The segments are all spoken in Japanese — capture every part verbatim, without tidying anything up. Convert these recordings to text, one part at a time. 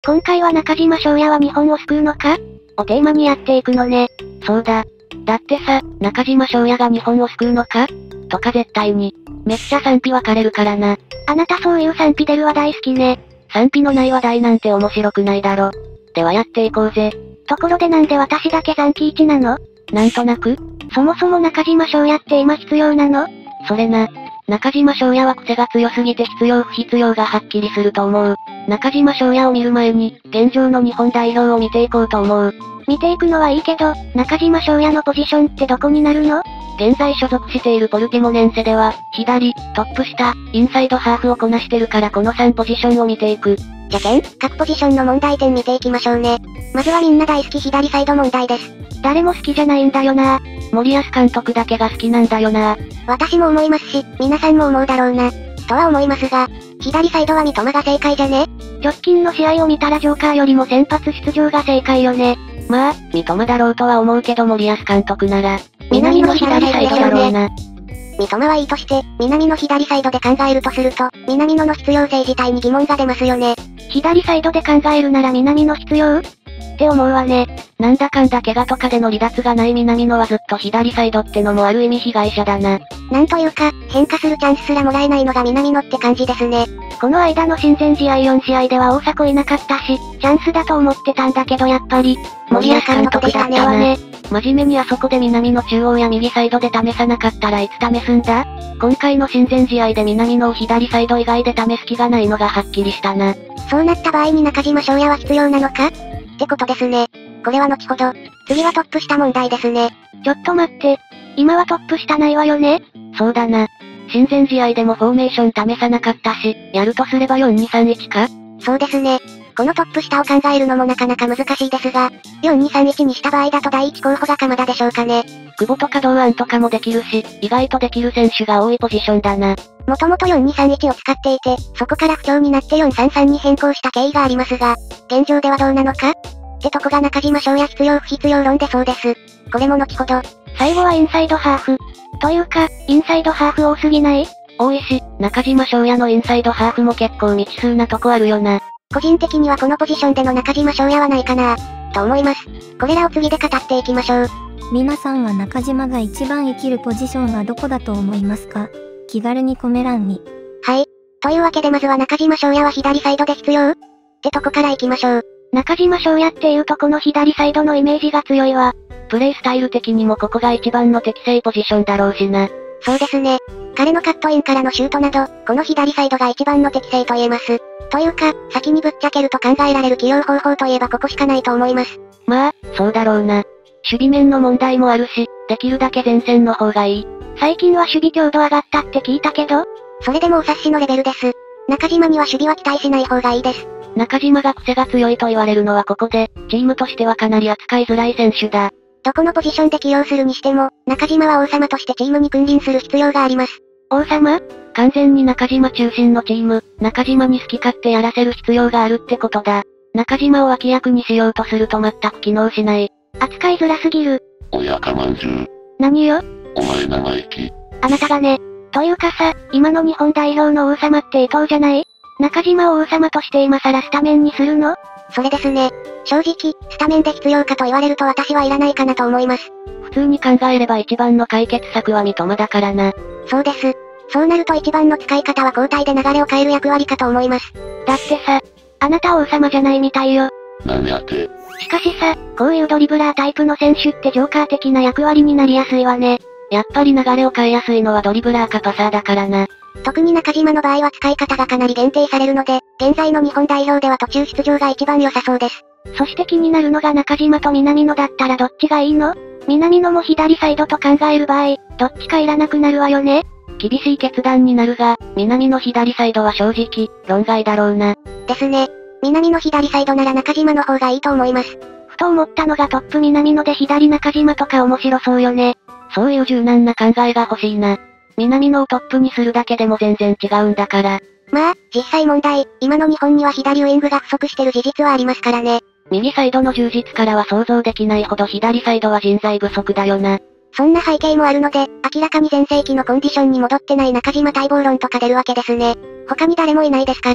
今回は中島翔也は日本を救うのかをテーマにやっていくのね。 そうだ。だってさ、中島翔也が日本を救うのかとか絶対に。めっちゃ賛否分かれるからな。 あなたそういう賛否出る話題好きね。 賛否のない話題なんて面白くないだろ。ではやっていこうぜ。 ところでなんで私だけ残機いちなの？ なんとなく？ そもそも中島翔也って今必要なの？ それな。中島翔也は癖が強すぎて必要不必要がはっきりすると思う。中島翔也を見る前に、現状の日本代表を見ていこうと思う。 見ていくのはいいけど、中島翔也のポジションってどこになるの？ 現在所属しているポルティモネンセでは、左、トップ下、インサイドハーフをこなしてるからこのさんポジションを見ていく。 じゃけん、各ポジションの問題点見ていきましょうね。まずはみんな大好き左サイド問題です。誰も好きじゃないんだよな。 森保監督だけが好きなんだよな。 私も思いますし、皆さんも思うだろうな。とは思いますが、左サイドは三笘が正解じゃね？直近の試合を見たらジョーカーよりも先発出場が正解よね。 まあ、三笘だろうとは思うけど森保監督なら、南の左サイドだろうな。 三笘はいいとして、南の左サイドで考えるとすると、南野の必要性自体に疑問が出ますよね。左サイドで考えるなら南野必要？って思うわね。 なんだかんだ怪我とかでの離脱がない南野はずっと左サイドってのもある意味被害者だな。 なんというか、変化するチャンスすらもらえないのが南野って感じですね。この間の親善試合よん試合では大迫いなかったし、チャンスだと思ってたんだけどやっぱり、 森保監督だったね。真面目にあそこで南の中央や右サイドで試さなかったらいつ試すんだ？今回の親善試合で南野を左サイド以外で試す気がないのがはっきりしたな。 そうなった場合に中島翔也は必要なのか？ってことですね。これは後ほど。次はトップ下問題ですね。ちょっと待って。今はトップ下ないわよね？ そうだな。親善試合でもフォーメーション試さなかったし、やるとすればよんにさんいちか？ そうですね。このトップ下を考えるのもなかなか難しいですが、よんにさんいちにした場合だと第一候補が鎌田でしょうかね。 久保とか堂安とかもできるし、意外とできる選手が多いポジションだな。 もともとよんにさんいちを使っていて、そこから不調になってよんさんさんに変更した経緯がありますが、現状ではどうなのかってとこが中島翔也必要不必要論でそうです。これも後ほど。最後はインサイドハーフ。というか、インサイドハーフ多すぎない？ 多いし、中島翔也のインサイドハーフも結構未知数なとこあるよな。 個人的にはこのポジションでの中島翔也はないかなと思います。これらを次で語っていきましょう。 皆さんは中島が一番生きるポジションはどこだと思いますか？気軽にコメ欄に。 はい。というわけでまずは中島翔也は左サイドで必要ってとこから行きましょう。中島翔也っていうとこの左サイドのイメージが強いわ。 プレイスタイル的にもここが一番の適正ポジションだろうしな。 そうですね。彼のカットインからのシュートなど、この左サイドが一番の適正と言えます。というか、先にぶっちゃけると考えられる起用方法といえばここしかないと思います。 まあ、そうだろうな。守備面の問題もあるし、できるだけ前線の方がいい。 最近は守備強度上がったって聞いたけど、それでもお察しのレベルです。中島には守備は期待しない方がいいです。 中島が癖が強いと言われるのはここで、チームとしてはかなり扱いづらい選手だ。 どこのポジションで起用するにしても、中島は王様としてチームに君臨する必要があります。王様？ 完全に中島中心のチーム、中島に好き勝手やらせる必要があるってことだ。中島を脇役にしようとすると全く機能しない。 扱いづらすぎる。 おやかまんじゅう。 何よ？ お前生意気。 あなたがね。というかさ、今の日本代表の王様って伊藤じゃない？中島を王様として今更スタメンにするの？それですね。正直、スタメンで必要かと言われると私はいらないかなと思います。 普通に考えれば一番の解決策は三笘だからな。 そうです。そうなると一番の使い方は交代で流れを変える役割かと思います。だってさ、あなた王様じゃないみたいよ。 なんやて。 しかしさ、こういうドリブラータイプの選手ってジョーカー的な役割になりやすいわね。 やっぱり流れを変えやすいのはドリブラーかパサーだからな。 特に中島の場合は使い方がかなり限定されるので、現在の日本代表では途中出場が一番良さそうです。そして気になるのが中島と南野だったらどっちがいいの？南野も左サイドと考える場合、どっちかいらなくなるわよね？ 厳しい決断になるが、南の左サイドは正直、論外だろうな。 ですね。南の左サイドなら中島の方がいいと思います。ふと思ったのがトップ南野で左中島とか面白そうよね。 そういう柔軟な考えが欲しいな。南野をトップにするだけでも全然違うんだから。 まあ、実際問題、今の日本には左ウイングが不足してる事実はありますからね。 右サイドの充実からは想像できないほど左サイドは人材不足だよな。 そんな背景もあるので、明らかに全盛期のコンディションに戻ってない中島待望論とか出るわけですね。他に誰もいないですから。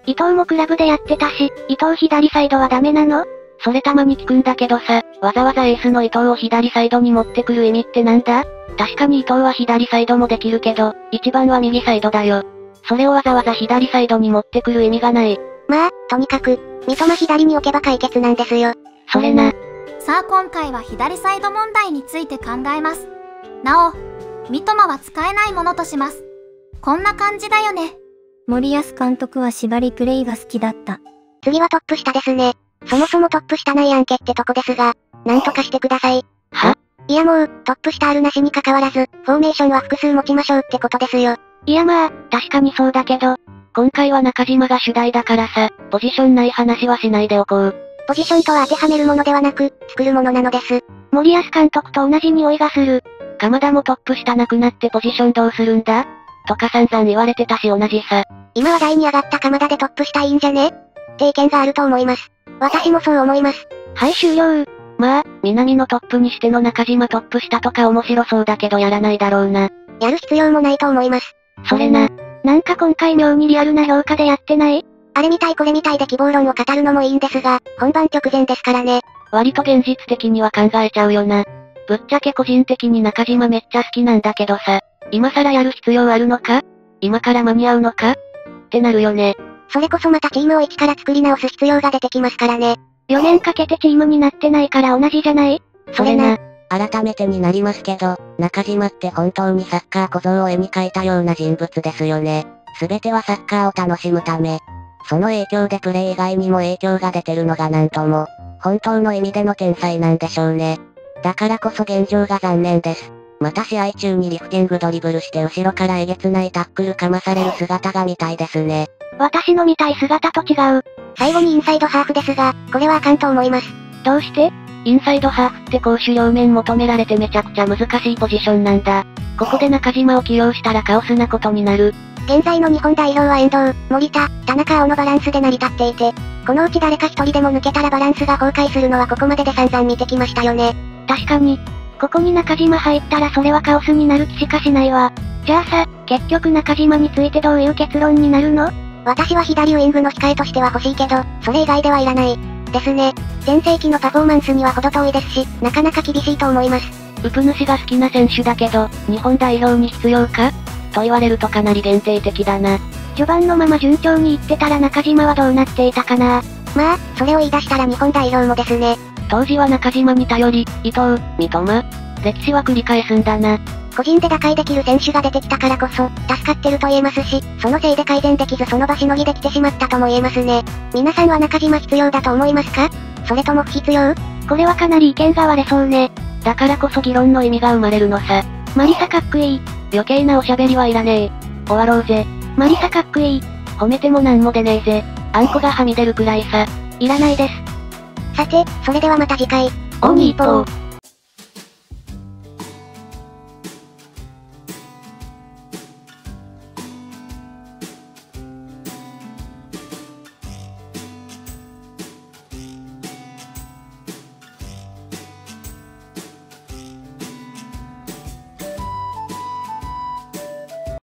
伊藤もクラブでやってたし、伊藤左サイドはダメなの？ それたまに聞くんだけどさ、わざわざエースの伊藤を左サイドに持ってくる意味ってなんだ？確かに伊藤は左サイドもできるけど、一番は右サイドだよ。それをわざわざ左サイドに持ってくる意味がない。 まあ、とにかく、三笘左に置けば解決なんですよ。 それな。 さあ今回は左サイド問題について考えます。なお、三笘は使えないものとします。こんな感じだよね。 森保監督は縛りプレイが好きだった。 次はトップ下ですね。そもそもトップ下ないやんけってとこですが、なんとかしてください。 はいやもう、トップ下あるなしに関わらず、フォーメーションは複数持ちましょうってことですよ。 いやまあ、確かにそうだけど、今回は中島が主題だからさ、ポジションない話はしないでおこう。 ポジションとは当てはめるものではなく、作るものなのです。 森保監督と同じ匂いがする。鎌田もトップ下なくなってポジションどうするんだ？とか散々言われてたし同じさ。 今話題に上がった鎌田でトップ下いいんじゃね？って意見があると思います。私もそう思います。 はい終了。まあ、南のトップにしての中島トップ下とか面白そうだけどやらないだろうな。 やる必要もないと思います。 それな。 なんか今回妙にリアルな評価でやってない？あれみたいこれみたいで希望論を語るのもいいんですが、本番直前ですからね。 割と現実的には考えちゃうよな。ぶっちゃけ個人的に中島めっちゃ好きなんだけどさ、今更やる必要あるのか？今から間に合うのか？ってなるよね。 それこそまたチームを一から作り直す必要が出てきますからね。 よねんかけてチームになってないから同じじゃない？ それな。 改めてになりますけど、中島って本当にサッカー小僧を絵に描いたような人物ですよね。すべてはサッカーを楽しむため。その影響でプレー以外にも影響が出てるのがなんとも、本当の意味での天才なんでしょうね。だからこそ現状が残念です。また試合中にリフティングドリブルして後ろからえげつないタックルかまされる姿が見たいですね。 私の見たい姿と違う。 最後にインサイドハーフですが、これはあかんと思います。 どうして？インサイドハーフって攻守両面求められてめちゃくちゃ難しいポジションなんだ。ここで中島を起用したらカオスなことになる。 現在の日本代表は遠藤、森田、田中碧のバランスで成り立っていて、このうち誰か一人でも抜けたらバランスが崩壊するのはここまでで散々見てきましたよね。 確かに。ここに中島入ったらそれはカオスになる気しかしないわ。じゃあさ、結局中島についてどういう結論になるの？ 私は左ウイングの控えとしては欲しいけど、それ以外ではいらない。ですね。全盛期のパフォーマンスには程遠いですし、なかなか厳しいと思います。 ウプ主が好きな選手だけど、日本代表に必要か？と言われるとかなり限定的だな。 序盤のまま順調にいってたら中島はどうなっていたかな。 まあ、それを言い出したら日本代表もですね。 当時は中島に頼り、伊藤、三笘。歴史は繰り返すんだな。 個人で打開できる選手が出てきたからこそ、助かってると言えますし、そのせいで改善できずその場しのぎできてしまったとも言えますね。皆さんは中島必要だと思いますか？それとも不必要？ これはかなり意見が割れそうね。 だからこそ議論の意味が生まれるのさ。 マリサかっこいい。 余計なおしゃべりはいらねえ。終わろうぜ。 マリサかっこいい。 褒めてもなんも出ねえぜ。あんこがはみ出るくらいさ。 いらないです。 さて、それではまた次回。 オニーポー。